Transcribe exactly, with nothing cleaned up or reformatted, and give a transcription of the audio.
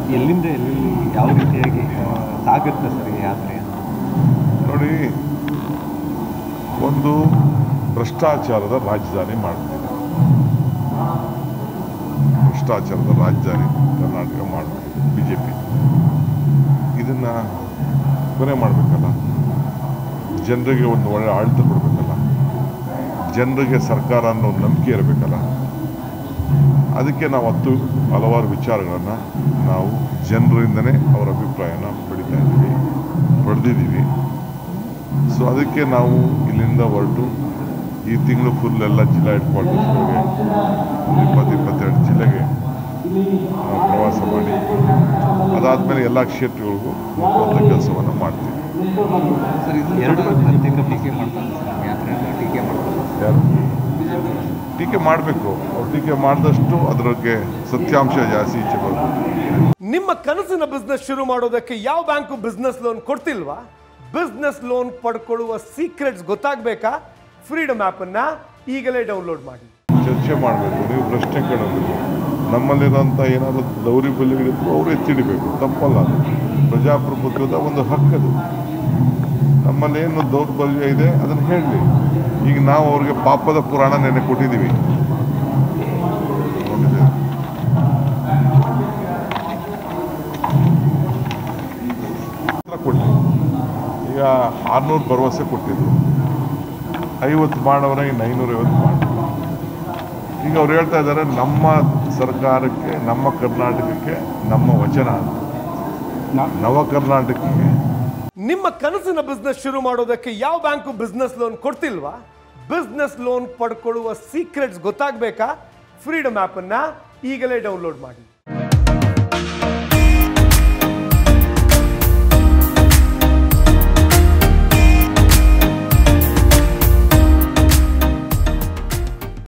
ಎಲ್ಲಿಂದ ಎಲ್ಲಿ ಯಾವ ರೀತಿಯಾಗಿ ಸಾಗುತ್ತೆ ಸರ್ ಈ ಯಾತ್ರೆ? ನೋಡಿ, ಒಂದು ಭ್ರಷ್ಟಾಚಾರದ ರಾಜಧಾನಿ ಮಾಡ್ತಿದೆ. ಭ್ರಷ್ಟಾಚಾರದ ರಾಜಧಾನಿ ಕರ್ನಾಟಕ ಮಾಡ್ತಿದೆ ಬಿ ಜೆ ಪಿ. ಇದನ್ನು ಕೊನೆ ಮಾಡಬೇಕಲ್ಲ, ಜನರಿಗೆ ಒಂದು ಒಳ್ಳೆ ಆಡಳಿತ ಕೊಡಬೇಕಲ್ಲ, ಜನರಿಗೆ ಸರ್ಕಾರ ಅನ್ನೋ ನಂಬಿಕೆ ಇರಬೇಕಲ್ಲ. ಅದಕ್ಕೆ ನಾವು ಹತ್ತು ಹಲವಾರು ವಿಚಾರಗಳನ್ನು ನಾವು ಜನರಿಂದನೇ ಅವರ ಅಭಿಪ್ರಾಯನ ಪಡಿತಾ ಇದ್ದೀವಿ, ಪಡೆದಿದ್ದೀವಿ. ಸೊ ಅದಕ್ಕೆ ನಾವು ಇಲ್ಲಿಂದ ಹೊರಟು ಈ ತಿಂಗಳು ಫುಲ್ ಎಲ್ಲ ಜಿಲ್ಲಾ ಹೆಡ್ ಕ್ವಾರ್ಟರ್ಸ್ಗಳಿಗೆ ಇಪ್ಪತ್ತು ಇಪ್ಪತ್ತೆರಡು ಜಿಲ್ಲೆಗೆ ನಾವು ಪ್ರವಾಸ ಮಾಡಿ ಅದಾದಮೇಲೆ ಎಲ್ಲ ಕ್ಷೇತ್ರಗಳಿಗೂ ಮುಖವಂತ ಕೆಲಸವನ್ನು ಮಾಡ್ತೀವಿ. ಎರಡು ಟೀಕೆ ಮಾಡ್ತಾರೆ ಸರ್, ಯಾತ್ರೆಯನ್ನು ಟೀಕೆ ಮಾಡ್ತಾರೆ. ಯಾರು ಟೀಕೆ ಮಾಡಬೇಕು? ಅವ್ರು ಟೀಕೆ ಮಾಡಿದಷ್ಟು ಅದಕ್ಕೆ ಸತ್ಯಾಂಶ ಜಾಸ್ತಿ ಈಚೆ ಬರಬೇಕು. ನಿಮ್ಮ ಕನಸಿನ ಬಿಸ್ನೆಸ್ ಶುರು ಮಾಡೋದಕ್ಕೆ ಯಾವ ಬ್ಯಾಂಕು ಬಿಸ್ನೆಸ್ ಲೋನ್ ಕೊಡ್ತಿಲ್ವಾ? ಬಿಸ್ನೆಸ್ ಲೋನ್ ಪಡ್ಕೊಳ್ಳುವ ಸೀಕ್ರೆಟ್ಸ್ ಗೊತ್ತಾಗಬೇಕಾ? ಫ್ರೀಡಮ್ ಆ್ಯಪನ್ನು ಈಗಲೇ ಡೌನ್ಲೋಡ್ ಮಾಡಿ. ಚರ್ಚೆ ಮಾಡಬೇಕು, ನೀವು ಪ್ರಶ್ನೆ ಕೇಳಬೇಕು. ನಮ್ಮಲ್ಲಿರೋಂಥ ಏನಾದರೂ ದೌರ್ಬಲ್ಯಗಳಿದ್ರು ಅವರು ಎತ್ತಿಡಬೇಕು, ತಪ್ಪಲ್ಲ. ಅದು ಪ್ರಜಾಪ್ರಭುತ್ವದ ಒಂದು ಹಕ್ಕದು. ನಮ್ಮಲ್ಲೇನು ದೌರ್ಬಲ್ಯ ಇದೆ ಅದನ್ನು ಹೇಳಲಿ. ಈಗ ನಾವು ಅವ್ರಿಗೆ ಪಾಪದ ಪುರಾಣ ನೆನೆ ಕೊಟ್ಟಿದ್ದೀವಿ. ಕೊಟ್ಟು ಈಗ ಆರುನೂರು ಭರವಸೆ ಕೊಟ್ಟಿದ್ರು, ಐವತ್ತು ಮಾಡೋರ ಇನ್ನು ಐನೂರೈವತ್ತು ಮಾಡಿ. ಈಗ ಅವ್ರು ಹೇಳ್ತಾ ಇದ್ದಾರೆ ನಮ್ಮ ಸರ್ಕಾರಕ್ಕೆ, ನಮ್ಮ ಕರ್ನಾಟಕಕ್ಕೆ, ನಮ್ಮ ವಚನ ನವ ಕರ್ನಾಟಕಕ್ಕೆ. ನಿಮ್ಮ ಕನಸಿನ ಬಿಸ್ನೆಸ್ ಶುರು ಮಾಡೋದಕ್ಕೆ ಯಾವ ಬ್ಯಾಂಕು ಬಿಸ್ನೆಸ್ ಲೋನ್ ಕೊಡ್ತಿಲ್ವಾ? ಬಿಸ್ನೆಸ್ ಲೋನ್ ಪಡ್ಕೊಳ್ಳುವ ಸೀಕ್ರೆಟ್ಸ್ ಗೊತ್ತಾಗಬೇಕಾ? ಫ್ರೀಡಮ್ ಆ್ಯಪನ್ನು ಈಗಲೇ ಡೌನ್ಲೋಡ್ ಮಾಡಿ.